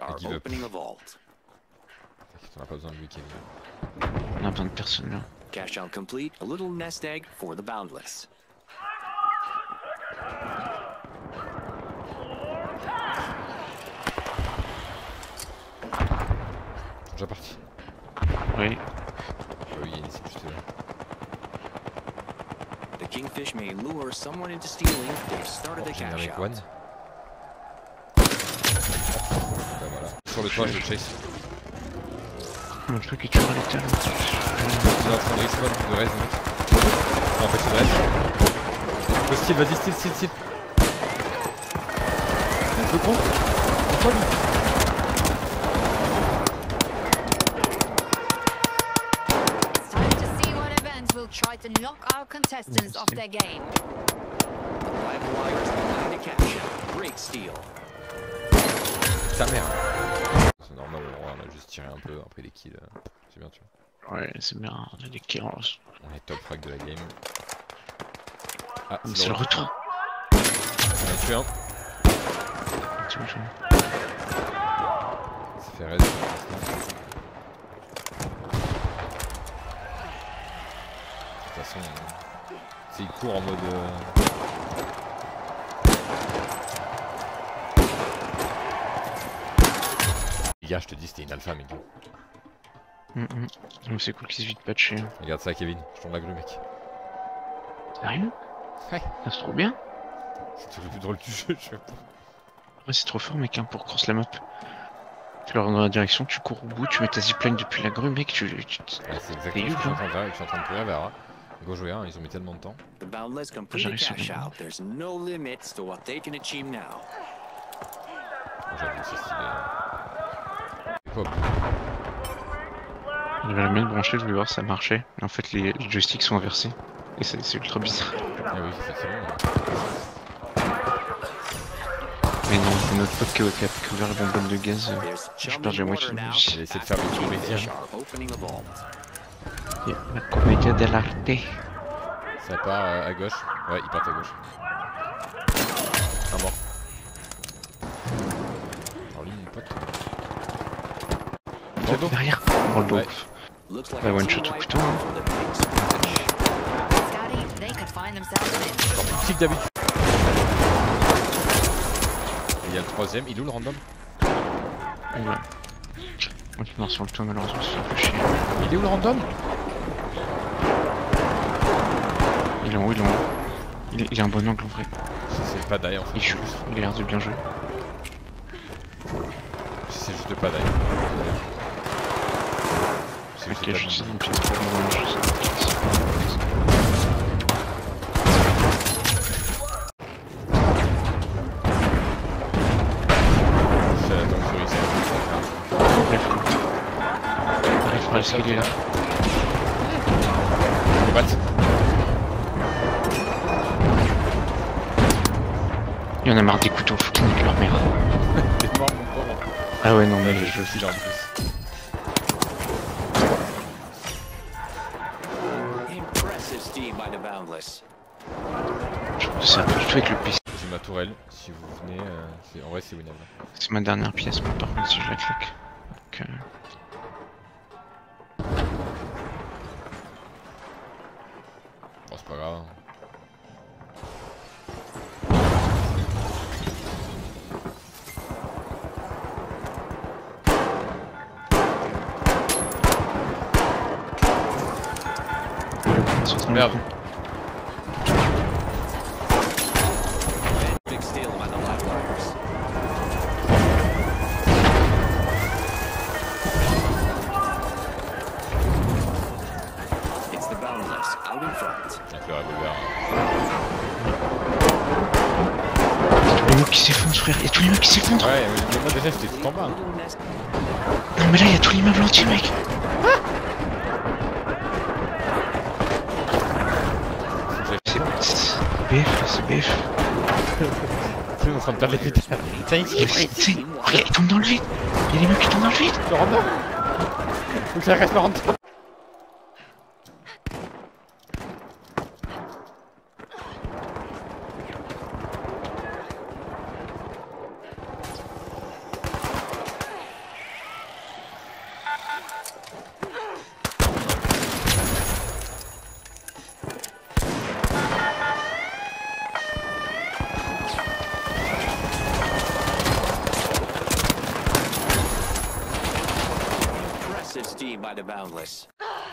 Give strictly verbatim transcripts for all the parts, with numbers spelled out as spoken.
Are give up. opening a vault. On a pas besoin de lui, Kevin. On a besoin de personne là. Cash out complete. A little nest egg for the boundless. Déjà parti. Oui. Ah oui, il est ici juste là. The kingfish may lure someone into stealing if they've started a cash Avec out. one. Ben voilà. Sur le toit, je le chase. Le truc est toujours à l'étage. Il est en train de respawn de reste. Non, en fait, c'est de reste. Le style, vas-y, style, style, style. Le con. Pourquoi lui? Try to knock our contestants off their game. The live wires behind the cash out. Great steal. Sa mère. C'est normal, on a juste tiré un peu après les kills. C'est bien, tu vois. Ouais, c'est bien, on a des kills. On est top frag de la game. Ah, c'est le retour. On a tué un. Ça fait raid. De toute façon, c'est il court en mode. Euh... Les gars, je te dis, c'était une alpha, mec. Mm -hmm. C'est cool qu'ils se vite patché. Regarde ça, Kevin, je tombe la grue, mec. Sérieux? Ouais. C'est trop bien. C'est le plus drôle du jeu, je sais pas. Ouais, c'est trop fort, mec, hein, pour cross la map. Tu leur rends dans la direction, tu cours au bout, tu mets ta zipline depuis la grue, mec, tu. tu... Ouais, c'est exactement ce que je suis en train de faire, je suis en train de courir vers. Go jouer un, ils ont mis tellement de temps. The boundless complete the cash out. There's no limits to what they can achieve now. J'avoue, c'est stylé. Hop. J'avais bien branché, je voulais voir si ça marchait. En fait, les, les joysticks sont inversés. Et c'est ultra bizarre. Ah oui, c'est bon. Mais non, c'est notre pote qui a ouvert la bonbonne de gaz. Je perds la moitié de ma vie. J'ai essayé de faire le comédien. La comédia dell'arte. Ça part euh, à gauche. Ouais, il part à gauche. Un mort. Alors lui, mon pote. Bordeaux. Derrière. Bordeaux. Ouais. Ouais, one shot au couteau. Hein. Tic d'habitude. Il y a le troisième. Il est où le random? Ouais. Moi qui meurs sur le toit, malheureusement, ça fait chier. Il est où le random? Il est en haut, il est en haut. Il, est, il a un bon angle en vrai. C'est pas d'ailleurs en fait. Il shoot, il a l'air de bien jouer. C'est juste pas d'ailleurs. C'est ok, je suis une petite Est-ce qu'il est là? Les balles. Il y en a marre des couteaux, faut qu'ils niquent leur mère. T'es mort mon pauvre. Ah ouais non mais ouais, je le file en plus. Je trouve ça plutôt avec le P C. J'ai ma tourelle, si vous venez, euh, en vrai c'est winnable. C'est ma dernière pièce, mais par contre si je la claque. Donc, euh... Bon c'est pas grave. Merde. Big steal by the live wires. It's the boundless out in front. Avec le revolver. Les mecs qui s'effondrent frère, y'a tous les mecs qui s'effondrent. Ouais mais moi déjà j'étais tout en bas. Non mais là y'a tout l'immeuble entier mec. B F, c'est B F. Tu es en train de perdre les putains. Tiens, ici. Regarde, il tombe dans le vide. Il y a des mecs qui tombent dans le vide. Le random. Faut que ça reste le random. team by the Boundless.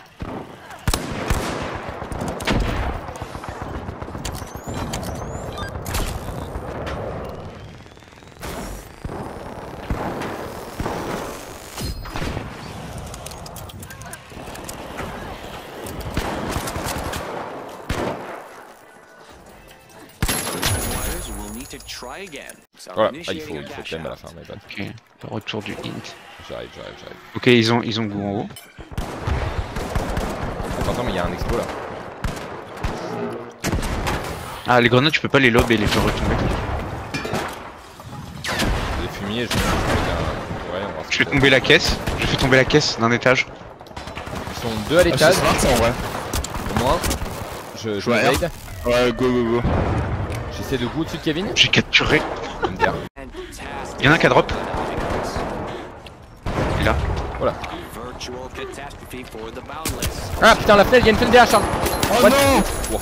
Try again. So Voilà, ah, il faut, il faut quand même à la fin, my bad. Ok, le retour du hint. J'arrive, j'arrive, j'arrive. Ok, ils ont, ils ont goût en haut. Attends, attends, mais il y a un expo là. Ah, les grenades, tu peux pas les lob et les faire retomber. Les fumiers, je vais un... ouais, on va voir. Je fais tomber la caisse. Je fais tomber la caisse d'un étage. Ils sont deux à l'étage. Ah, c'est smart, ça, en vrai. Au moins. Je, je Ouais, m'aide. Ouais, go go go. J'essaie de go au-dessus de Kevin. J'ai capturé. M D R. Il y en a un qui a drop. Il est là. Voilà. Virtual catastrophe for the Boundless. Ah putain, la fenêtre, il y a une fenêtre derrière, Charles. Oh What? non. Wow.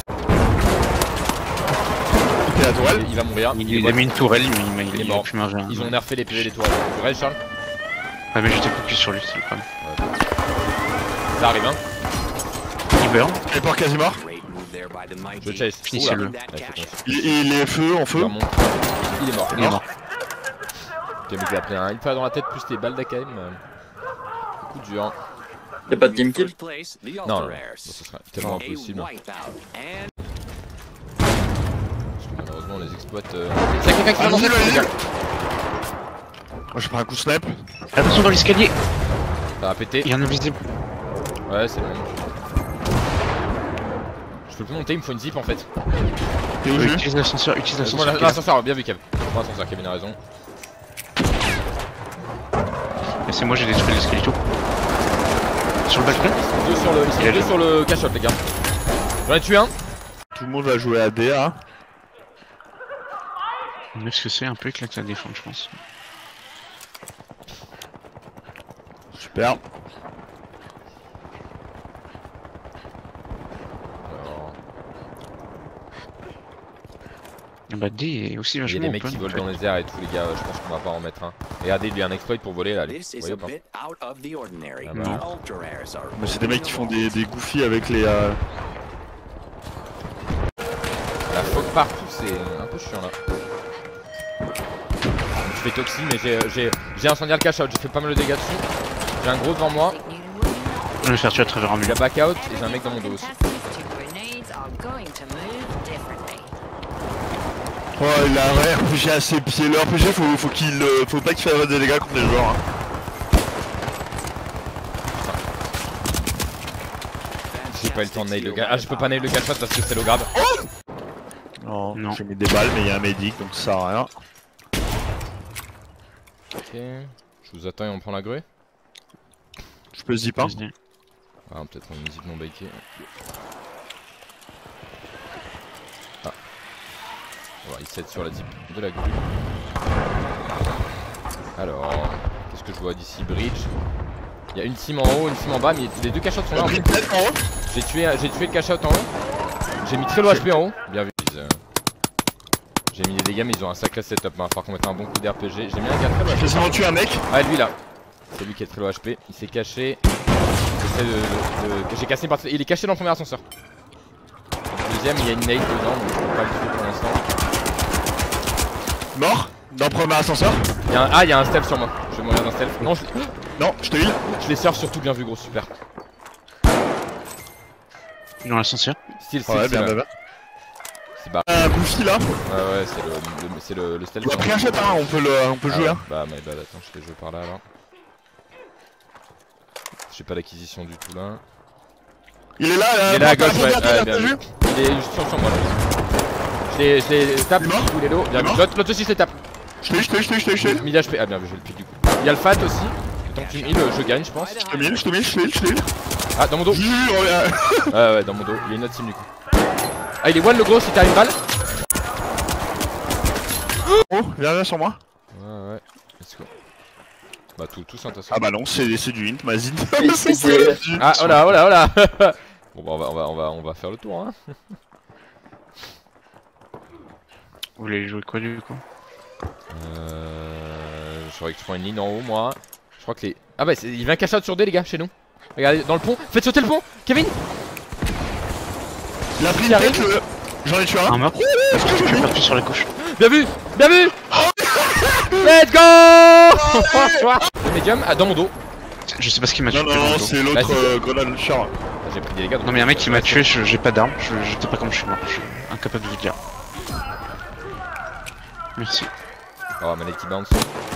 Ok, la tourelle. Il va mourir. Il, est il mort. a mis une tourelle, lui, il, il, Il est il a mort. pu manger un. Ils ont nerfé les P V des toiles. Tu restes, Charles? Ah, mais j'étais focus sur lui, c'est le problème. Ça arrive, hein. Il burn. Téléport quasi mort. Great move there by the mighty. Je chase. Finissez-le. Oula. Ouais, faut qu'on- Il, il est feu, en Il feu. remonte. Il est mort. Il est mort. Ok, mais il a pris un une fois dans la tête plus les balles d'A K M. euh, Coup dur. Y'a pas de game kill? First place, the Non, non, non. Ultra Bon, Rares. ce serait tellement A impossible. wipeout. And Parce que malheureusement, on les exploite. Euh... C'est quelqu'un qui va Ah, lancer vas-y, les gars. Moi, je prends un coup snipe. Attention dans l'escalier. Ça va péter. Il y a un invisible. Ouais, c'est bon. Je peux plus monter, il me faut une zip en fait. T'es où, Euh, Ju? Utilise l'ascenseur, utilise Moi, l'ascenseur. l'ascenseur, bien vu Kev. Moi, l'ascenseur, Kevin a raison. Et c'est moi, j'ai détruit l'escalier tout. Sur le balcon. Ils sont deux sur le, ils sont Il est deux là. sur le cash-out, les gars. J'en ai tué un. Tout le monde va jouer à D A. Mais ce que c'est un peu éclaté à défendre, je pense. Super. Alors, Ah bah D est aussi il y a vachement des mecs open, qui en volent fait. dans les airs et tout, les gars. Je pense qu'on va pas en mettre un. Regardez, lui, un exploit pour voler là. Allez, this is voyez a ou pas? bit out of the ordinary. Ah The bah. Ultra Rares are Mais c'est des mecs qui font des, des goofy avec les. Euh... La fog partout, c'est un peu chiant là. Je fais toxi, mais j'ai j'ai j'ai incendié le cash-out. J'ai fait pas mal de dégâts dessus. J'ai un gros devant moi. Je vais me faire tuer à travers un Il mur. a back out et j'ai un mec dans mon dos aussi. Oh, il a un vrai R P G à ses pieds. Le R P G, faut, faut qu'il. euh, Faut pas qu'il fasse des dégâts contre les joueurs. Hein. J'ai pas eu le temps de nail le gars. Ah, je peux pas nail le cash-out parce que c'est le grab. Non, Non. j'ai mis des balles, mais il y a un médic donc ça sert à rien. Ok. Je vous attends et on prend la grue. Je peux zip hein. Vas-y. Ah, peut-être une zip non bakée. Ah. On va reset sur la zip de la grue. Alors, qu'est-ce que je vois d'ici? Bridge. Il y a une team en haut, une team en bas, mais les deux cash-outs sont là en fait. J'ai tué, j'ai tué le cash-out en haut. J'ai mis très low H P en haut. Bien vu. Euh... J'ai mis des dégâts, mais ils ont un sacré setup. Il va falloir qu'on mette un bon coup d'R P G. J'ai mis un gars très low H P. J'ai seulement tué un mec. Ah, lui là. C'est lui qui est très low H P. Il s'est caché. J'essaie de, de- de- J'ai cassé une partie. Il est caché dans le premier ascenseur. Le deuxième, il y a une nade dedans, donc je peux pas le tuer pour l'instant. Mort. Dans le premier ascenseur. Il y a un... Ah, il y a un stealth sur moi. Je vais mourir d'un stealth. Non, je, Non, je te heal. je les surf surtout bien vu, gros. Super. Dans l'ascenseur. Style, style, Ouais, style, bien, ouais. bien, bien. C'est barré. Un Goofy là. Ouais, ouais, c'est le, le, c'est le, le stealth. Il a pris un shot hein, on peut, le, on peut Ah jouer ouais. hein. Bah, my bad, attends, je fais jouer par là alors. J'ai pas d'acquisition du tout là. Il est là, Il euh, est là à t'as gauche, vu, ouais, t'as ouais, vu, bien t'as vu. vu. Il est juste sur sur moi là. Je les, je les tape, Il est mort tous les lots. Bien Il est vu. mort L'autre l'autre aussi je les tape. Je te heal, je te heal, je te heal, je te heal, je te heal. mille H P. Ah bien vu, j'ai le pic du coup. Il y a le fat aussi. Tant que tu me heal, je gagne je pense. Je te heal, je te heal, je te heal, je te heal. Ah dans mon dos. Jure, euh, Ouais ouais dans mon dos. Il y a une autre team du coup. Ah il est one le gros si t'as une balle. Oh, viens, viens sur moi. Ouais ouais. Let's go. Bah tout, tous un tas. Ah bah non, c'est c'est du hint, Mazin. Et c'est- c'est- Ah oh là oh là oh là. Bon bah on va, on va, on va, on va faire le tour hein. Vous voulez jouer quoi du coup? Euh... Je crois que je prends une ligne en haut moi. Je crois que les... Ah bah c'est- il vient cash out sur D les gars chez nous. Regardez, dans le pont. Faites sauter le pont, Kevin. Il a pris Qui une arrive. tête, le... J'en ai tué un. Un mort. Est-ce que je Je l'ai suis plus sur la gauche. Bien vu, bien vu. Let's go. Le médium, ah, dans mon dos. Je sais pas ce qui m'a tué. Non, non, dans le non, dos. c'est Bah, l'autre si. euh, grenade launcher. Ah, j'ai pris des dégâts. donc- Non mais y'a un mec qui m'a tué, je- j'ai pas d'arme, je, je sais pas comment je suis mort, je suis incapable de vous dire. Merci. Oh, Malek bounce.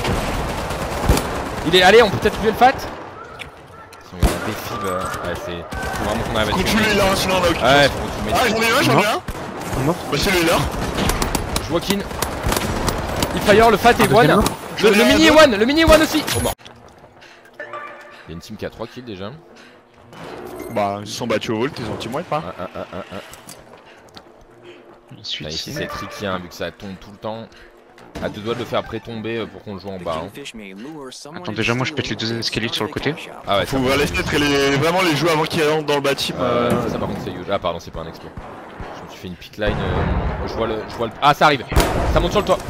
Il est. Allez, on peut peut-être tuer le fat. Si on a un défi, bah. Ouais, c'est. Faut vraiment qu'on arrive à tuer. Continue là, sinon on a aucune Ouais, chance. faut que tu Ah, mettes. j'en ai un, j'en ai un. Un mort. Bah, c'est lui là. Je walk in. Il fire, le fat et deuxième one. mort. Le, le J'en ai un, mini est deux. one, le mini est one aussi. Oh mort. Il y a une team qui a trois kills déjà. Bah, ils se sont battus au vault, ils ont team wipe, hein. Un, un, un, un, un. Ensuite, Ah, ici il- c'est tricky hein, vu que ça tombe tout le temps. À deux doigts de le faire pré-tomber euh, pour qu'on le joue en The bas. Hein. kingfish may lure someone Attends, déjà, moi, je into pète les deux stealing escaliers sur le part côté. of the cash out. Ah ouais, Faut ça, laisser être les... vraiment les jouer avant qu'ils rentrent dans le bâtiment. euh, Euh... ça par contre c'est huge. Ah pardon, c'est pas un explo. Je me suis fait une pit line. euh, je vois le. Je vois le. Ah ça arrive. Ça monte sur le toit.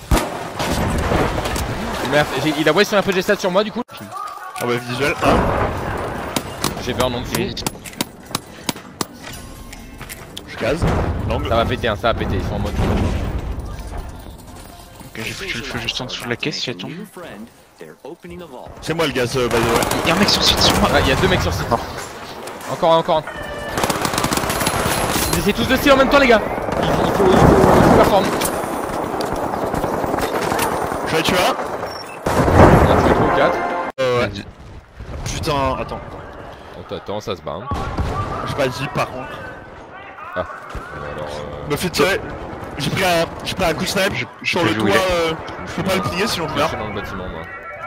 Merde, j'ai- il a voyé son R P G sept sur moi du coup. Ah ouais, visuel. un. J'ai burn en dessous. Et- Je case. L'angle. Ça va péter, hein, ça va péter. Ils sont en mode. Ok, j'ai foutu le feu juste en dessous de la caisse si elle tombe. New friend, they're opening the vault. C'est moi le gaz, euh, by the way. Y'a un mec sur site sur moi. Ah, il y a deux mecs sur site. Encore un, encore un. Ils essaient tous de steal en même temps, les gars. Il, il faut, il faut, il faut performer. Je vais tuer un. On a tué trois ou quatre. Euh, ouais. Putain, attends. On t'attend, ça se bat. Hein. J'ai pas dit par contre. Euh, Alors, euh, Me fait tirer. J'ai pris un, j'ai pris un coup de snipe Je- je sur peux le jouer. toit. Euh, je peux pas le plier sinon je je meurs. suis dans le bâtiment, moi.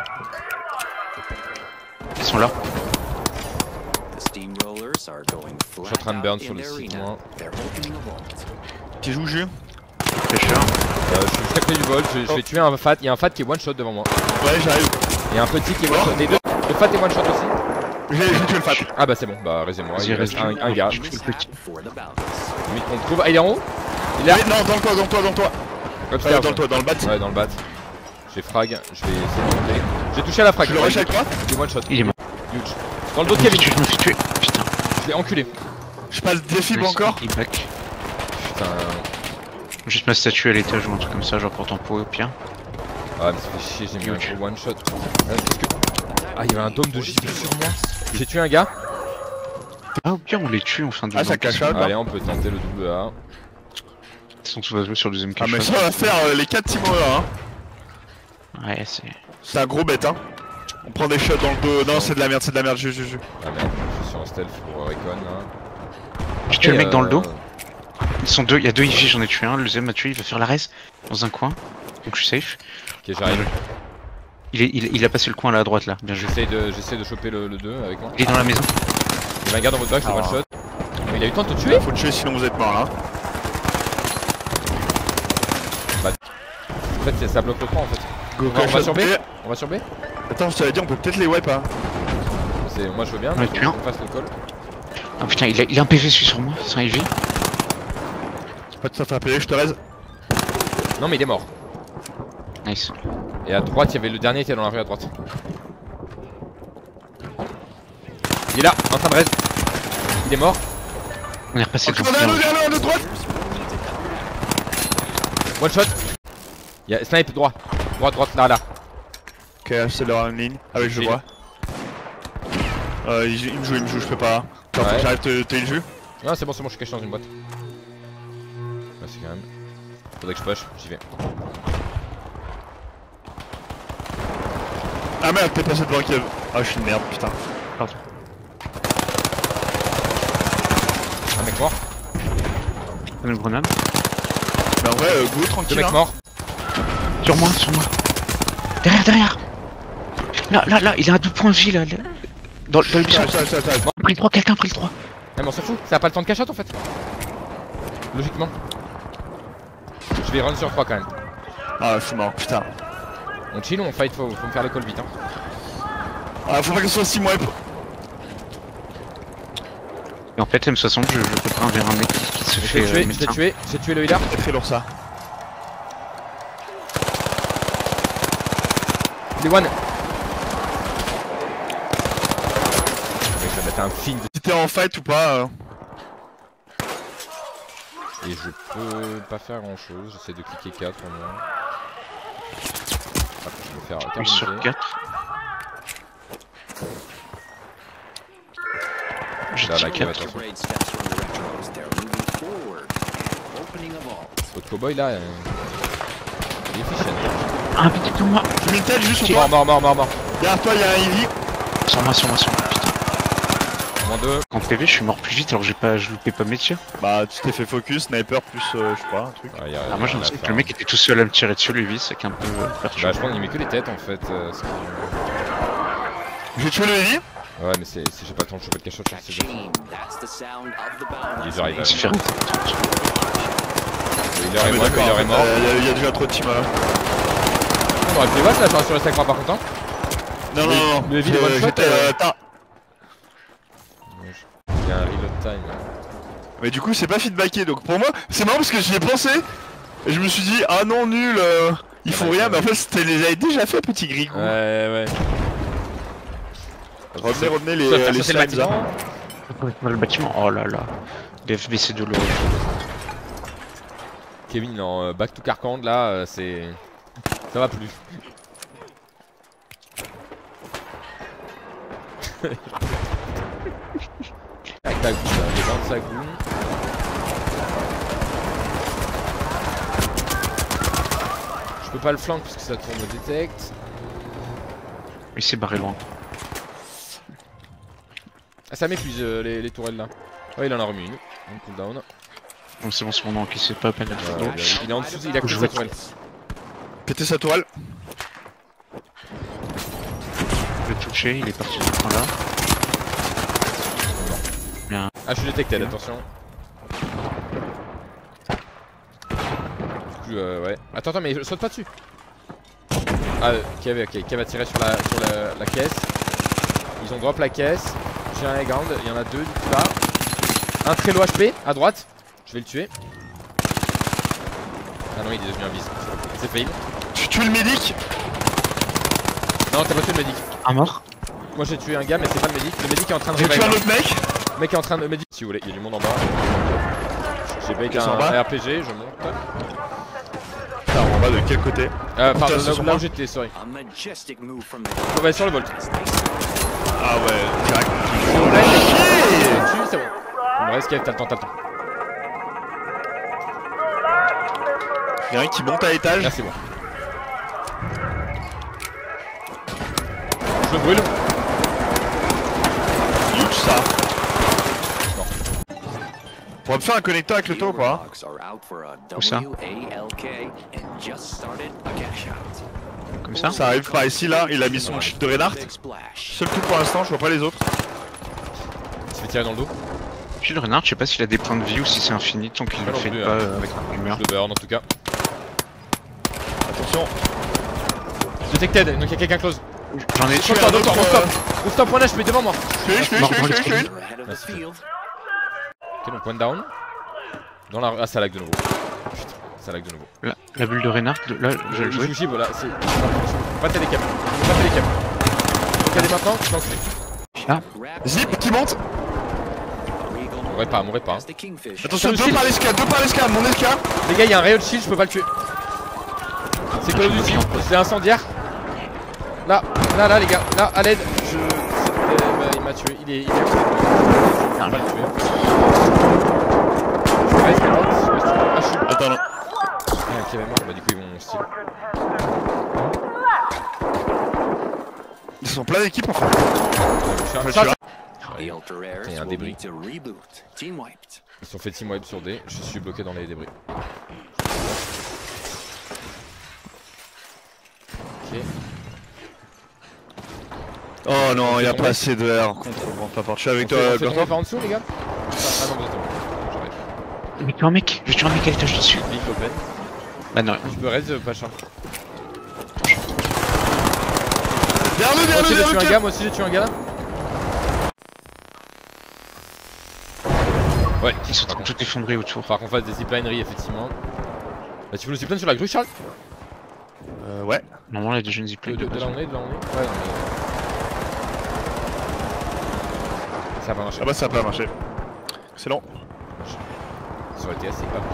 Ils sont là. The steamrollers are going flat Je suis en train de burn out sur in le the site, arena. moi. They're opening the vault. Qui joue jus? Pêcheur. Euh, je suis juste à côté du vol. Je, je vais tuer un fat. Il y a un fat qui est one shot devant moi. Ouais, j'arrive. Il y a un petit qui est one shot. Les deux. Le fat est one shot aussi. J'ai j'ai tué le fat. Ah bah c'est bon. Bah raisez-moi. Vas-y, Il reste reste un, un gars. je fais le petit. For the bounce. Limite qu'on le trouve. Ah, il est en haut. Il est là. Oui, non, dans le toit, dans le toit, dans le toit. Upstairs. Euh, dans le toit, dans le bat. Ouais, dans le bat. J'ai frag. Je vais essayer de monter. J'ai touché à la frag. Tu le rush avec moi? Il est one shot. Il est mort. Huge. Dans le dos de Je me fais Kevin. tuer, je me fais tuer. Putain. Je l'ai enculé. Je passe défib Nice, encore. il back. Putain. Juste ma statue à l'étage ou un truc comme ça, genre pour ton pot au pire. Ah mais ça fait chier, j'ai mis un Huge. gros one shot. Euh, qu'est-ce que... Ah, il y avait un dôme de J P sur moi. J'ai tué un gars. Ah, au pire, on les tue en fin de Ah, ça cache out. Allez, on peut tenter le double A. Ils sont tous à jouer sur le deuxième Ah, mais cache. ça va faire euh, les quatre teamers hein. Ouais, c'est. C'est un gros bête, hein. On prend des shots dans le dos. Non, c'est de la merde, c'est de la merde. Je, je, je. Ah merde, je suis en stealth pour Recon là. J'ai tué le mec dans le Euh, dos. Ils sont deux, il y a deux I G, j'en ai tué un. Le deuxième m'a tué, il va faire la res dans un coin. Donc je suis safe. Ok, j'arrive. Il, est, il, il a passé le coin là à droite là, bien joué. J'essaie de, j'essaie de choper le deux avec moi. Il est dans la maison. Il y a un gars dans votre back, c'est Ah. one shot. Mais il a eu le temps de te tuer. Faut le tuer sinon vous êtes mort là. En fait, c'est- ça bloque le trois en fait. Go, On va- on va shot. sur B Et- On va sur B Attends, je t'avais dit, on peut peut-être les wipe, hein. C'est- Moi je veux bien, On l'a faut tué un. qu'on fasse le call. Ah putain, il a, il a un P V celui sur moi, c'est un I G. Pas de ça faire payer, je te raise. Non mais il est mort. Nice. Et à droite, il y avait le dernier qui était dans la rue à droite. Il est là, en train de reste. Il est mort. On est repassé Encore devant. un, un, un, de droite. One shot. Il y a snipe droit. Droite, droite, là, là. Ok, c'est leur ligne. Ah oui, je J'ai- vois. Euh, il, il me joue, il me joue, je peux pas. Attends, faut Ouais. que j'arrête de te le jus. Non, c'est bon, c'est bon, je suis caché dans une boîte. Là, c'est quand même. Faudrait que je push, j'y vais. Ah merde, t'es passé devant Kev. Ah, je suis une merde, putain. Pardon. Un mec mort. Une grenade. Mais en vrai, euh, go Deux tranquille. mecs Hein. morts. Sur moi, sur moi. Derrière, derrière. Là, là, là, il a un double point de vie là. là. Dans, dans le buisson. Attends, attends, attends, attends. Il a pris le trois, quelqu'un a pris le trois. Ah, mais on s'en fout, ça a pas le temps de cash-out en fait. Logiquement. Je vais run sur trois quand même. Ah, je suis mort, putain. On chill ou on fight, faut, faut me faire le call vite hein. Ah, faut pas que ce soit six mois. Et en fait, M soixante, je, je peux pas envers un mec qui, qui se Je fait. l'ai euh, tué, je l'ai médecin. tué, j'ai tué le healer. C'est très lourd ça. Il est one. bah t'as un film de... Si t'es en fight ou pas. Euh... Et je peux pas faire grand chose, j'essaie de cliquer quatre au moins. Hop, je vais faire un sur terminer. quatre. Je Là, dis la cave, quatre. attention. Grade steps from the retros. They're moving forward. Opening a vault. Votre cowboy là, euh... il est efficient. Un petit de moi. J'ai mis une tête juste sur Mort, toi. mort, mort, mort, mort. Derrière toi, y'a un Eevee. Sur moi, sur moi, sur moi. Putain. Moins deux. En P V, je suis mort plus vite alors que j'ai pas, je loupais pas mes tirs. Bah, tu t'es fait focus, sniper plus, euh, je sais pas, un truc. Ah, y a, Ah, moi, j'ai rien à l'impression que faire. le mec était tout seul à me tirer dessus, lui, c'est qu'un peu euh, Bah, perturbant. je pense qu'il met que les têtes en fait. Euh, ce qui- J'ai tué le Eevee. Ouais, mais c'est, c'est- j'ai pas le temps de choper le cachot, je sais pas. Ka-ching. That's the sound of the bounty. Ils arrivent à- C'est faire une tête. Il est mort, il est mort. Il y, y a déjà trop de team là. On aurait pu les watts là, genre sur le stack par contre. Hein. Non, non, non. le Eevee, il est one shot, j'étais, euh, euh, tard. Il y a un reload time. Mais du coup, c'est pas feedbacké. Donc pour moi, c'est marrant parce que j'y ai pensé. Et je me suis dit, ah non, nul. Euh, ils Ah font bah, rien. c'est Mais en vrai. fait, c'était les avait déjà fait, petit grigou. Ouais, ouais. Revenez, revenez les, Ça, faire les chasser le slimes là. bâtiment. Le bâtiment, oh là là. Les F B C de l'eau. Kevin en euh, back to Carcand là, euh, c'est. Ça va plus. Tac tac, j'ai vingt-cinq goûts. Je peux pas le flank parce que ça tourne au détect. Il s'est barré loin. Ah, ça m'épuise euh, les, les tourelles là. Ouais, il en a remis une. Un cooldown. Donc c'est bon, c'est bon, donc il s'est pas à peine à Euh, faire il, a, il est en dessous, il a coupé Je sa vais- tourelle. Péter sa toile. Je vais toucher, il est parti de ce point là. Ah, je suis détecté, attention. Du coup, euh, ouais. Attends, attends, mais je saute pas dessus. Ah, euh, Kev, ok, Kev a tiré sur la, sur la, la caisse. Ils ont drop la caisse. J'ai un high ground, il y en a deux du coup là. Un très low H P à droite. Je vais le tuer. Ah non, il est devenu invisible. C'est fail. Tu tues le médic. Non, t'as pas tué le médic. Un mort. Moi j'ai tué un gars, mais c'est pas le médic. Le médic est en train de J'ai tué revive. un autre mec. Le mec est en train de médic. Si vous voulez, il y a du monde en bas. J'ai bait Ils sont en un bas. R P G, je monte. Putain, en bas de quel côté? Euh, pardon, Putain, c'est là, sur là moi. où j'étais, sorry. A majestic move from the. On va sur le volt. Ah ouais, direct. Là, il est dessus, c'est bon. Il me reste Kev, t'as le temps, t'as le temps. Y'a un qui monte à l'étage. Là, c'est bon. Je brûle. Huge ça. Non. On va me faire un connecteur avec le taux ou pas? Warlocks are out for a Où ça? W A L K and just started a cash out. Comme ça. Ça arrive par ici là, il a mis son chute de Reinhardt. Big splash. Seul coup pour l'instant, je vois pas les autres. Il se fait tirer dans le dos. Puis le renard, je sais pas s'il a des points de vie ou si c'est infini tant qu'il Pas le non fait plus, pas hein. euh, avec un mur. Je le burn en tout cas. Attention. Detected, donc il y a quelqu'un close. J'en ai Je suis Stop, un stop, autre, stop, euh, stop. Stop, point là, je mets devant moi. Je suis, je suis, je suis, je suis, je suis. They're ahead of the Merci. field. Ok, donc one down. Dans la. Ah, ça lag de nouveau. Putain, ça lag de nouveau. La, la bulle de Reinhardt, là, je vais le Je jouer. joue Gib, là, c'est. Pas télécap. Pas télécap. Regardez maintenant, je lance les. Ah, Grab Zip qui monte. Regal Mourrez pas, mourrez pas. has the kingfish. Attention, Sur le deux shield. par l'escale, deux par l'escale, mon escale. Les gars, il y a un rayon de shield, je peux pas le tuer. C'est Call of Duty, c'est incendiaire. Là, là, là, les gars, là, à l'aide. Je. Euh, bah, il m'a tué, il est. Il est. Je peux pas le tuer. Ouais, il est mort, je sais pas si tu vois. Ah, je suis. Attends, non. Ah, ok, mort, bah du coup, ils vont style. Ils sont plein d'équipes en fait. Je suis un- Je suis là. The ultra rares Et un will débris. need to reboot. Team wiped. Ils sont fait team wipe sur D, je suis bloqué dans les débris. Ok. Oh non, C'est y'a tombé. pas assez de R contre bon, peu importe. Je suis avec On toi, fait, on fait Bertrand. tomber par en dessous les gars. Ah non, vous êtes tombés. J'arrête. mais tu un mec, je tue un mec à l'étage dessus. Big open. Bah non, Je peux raise, pas cher. Derrière Moi le, derrière aussi le, j'ai tué un derrière gars, le. moi aussi j'ai tué un gars là. Ouais, ils sont en train de tout effondrer autour. Faut qu'on fasse des ziplineries effectivement. Bah tu veux le zipline sur la grue Charles? Euh, ouais. Normalement, il y a des jeunes De, ziplines. de, de là on est, de là on est. Ouais, non mais. Ça a pas marché. Ah bah ça a pas marché. Excellent. Ça aurait été assez pas.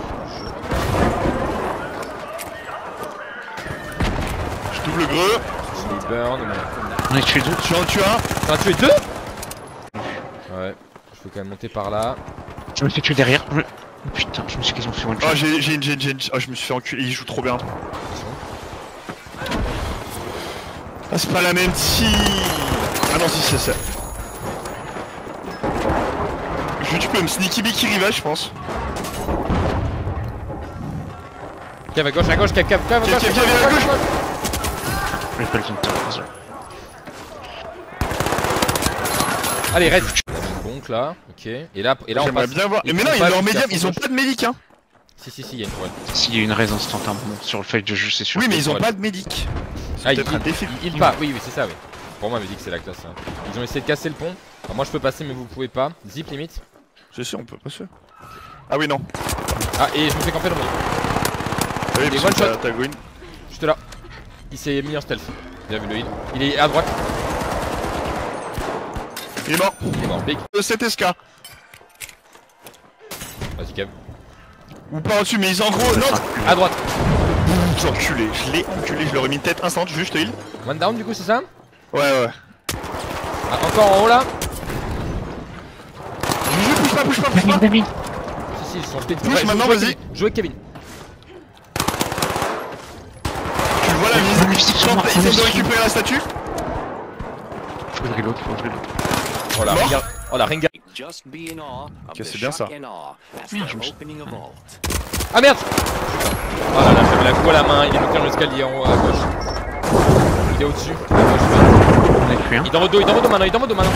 Je double greux. Je burn. Mais... On est tué deux. Tu en tues un. T'en as tué deux? Ouais. Je peux quand même monter par là. Je me fais tuer derrière. Je... Oh, putain, je me suis quasiment fait one shot. Oh j'ai j'ai une j'ai une j'ai une. Oh je me suis fait enculer, il joue trop bien. Ah c'est pas la même team. Ah non si c'est ça. Je tu peux me sneaky biki rivage je pense. Cave à gauche, à gauche, cave, cave, cave, Cave, cave, cave, à gauche. J'ai pas le temps de te faire. Allez, reste. Donc là, ok. Et là, et là on J'aimerais passe. bien voir. ils Mais font non ils pas ont leur jusqu'à médium, fond ils ont gauche. pas de médic hein. Si, si, si, il y a une tourelle. S'il y a une raise instantanément sur le fait de jeu, c'est sûr. Oui mais ils ont tourelle. pas de médic. Ah, il Peut-être un défi. il pas, oui, oui, c'est ça, oui. Pour moi, elle me dit que c'est la classe. Hein. Ils ont essayé de casser le pont. Alors, moi, je peux passer, mais vous pouvez pas. Zip limite. Je sais on peut pas sûr. Ah oui non. Ah, et je me fais camper le milieu. Ah oui Et parce one que t'as- shot. t'as Gwyn. Juste là. Il s'est mis en stealth. Bien vu le heal. Il est à droite. Il est mort. Il est mort. Big. Euh, sept S K. Vas-y, cave. Ou pas au-dessus mais ils en gros. Non. À droite. J'ai enculé. Je l'ai enculé. Je leur ai mis une tête instant. Juste heal. One down, du coup, c'est ça? Ouais ouais. Ah, encore en haut là. Juju pousse pas pousse pas pousse pas. Damien, Si, si, ils sont split. Pousse Ouais, maintenant, joue avec vas-y. Kevin. Joue avec Kevin. Tu vois la On a mise. visé sur moi, Ils on a viennent de visé. récupérer la statue. faut que je reload, faut que je reload. Oh la Mort. ringa. Oh la ringa. Just be in awe of Ok, the c'est bien ça. shock and awe at Merde, the je me suis- opening of vault. Ah merde. Oh là là, j'avais la coup à la main. Il est monté dans l'escalier en haut à gauche. Il est au-dessus. À gauche. On a tué un. Il est dans le dos, il est dans le dos maintenant, il est dans le dos maintenant.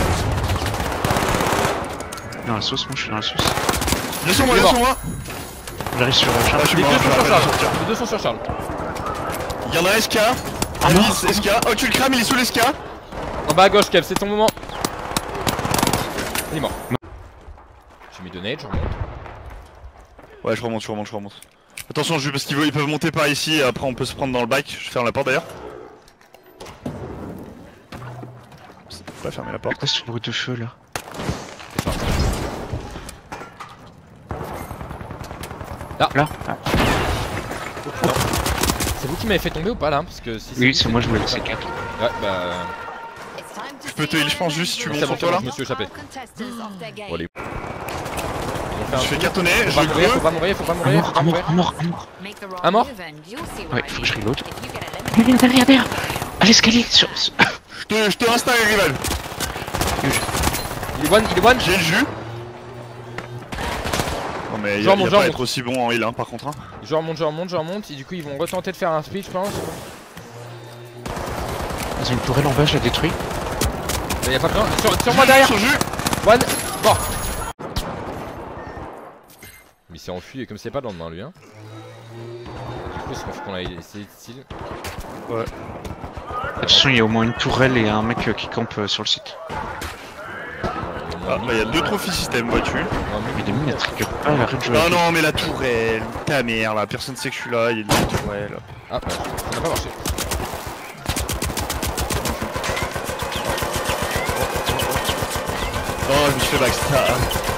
Dans la sauce, moi je suis dans la sauce. Viens sur moi, Il est viens mort. sur moi. J'arrive sur le Ah, chat. je suis Les mort, deux je sont me sur rappelle, Charles. sortir. Les deux sont sur Charles. Il y en a un S K. Ah, Un mort. vis S K. Oh tu le crames, il est sous l'S K. En bas à gauche, Kev, c'est ton moment. Il est mort. J'ai mis deux nades, je remonte. Ouais je remonte, je remonte, je remonte. Attention Jules parce qu'ils veulent- ils peuvent monter par ici et après on peut se prendre dans le bac. Je ferme la porte d'ailleurs. Pas fermer la porte. Pourquoi ce bruit de feu là? C'est parti. Là ah. C'est vous qui m'avez fait tomber ou pas là? Parce que si Oui, vous, c'est moi, je voulais le C quatre. Ouais, bah. Je peux te heal, je pense, juste si tu montes C'est sur bon, toi là. je me suis échappé. Bon, allez. Ils ont fait un Je fais coup. cartonner, Faut je pas mourir, faut creux. pas mourir, faut pas Un mourir, mort, faut pas un mort, mourir. un mort, un mort. Un mort? Ouais, faut que je reload. Derrière, derrière, derrière. À l'escalier, sur. Je te, je te insta un rival. Il est one, il est one. J'ai le jus. Non mais il Genre, va mon genre, pas mon- être aussi bon en heal hein, par contre hein. Je remonte, je remonte, je remonte. Et du coup, ils vont retenter de faire un split, je pense. Ils ont une tourelle en bas, je la détruis. Mais y'a pas besoin. Sur, sur moi derrière. Sur jus. One, mort. Mais il s'est enfui et comme c'est pas le lendemain lui hein. Du coup, c'est qu'on a essayé de style. Ouais. Attention, il y a au moins une tourelle et un mec euh, qui campe euh, sur le site. Ah bah y'a deux trophy système vois-tu. Mais des mines, elles trigger pas la règle. Ah non mais la tourelle, ta mère là, personne sait que je suis là, il y a une tourelle. Ah, bah, ça n'a pas marché. Oh je me suis fait backstab.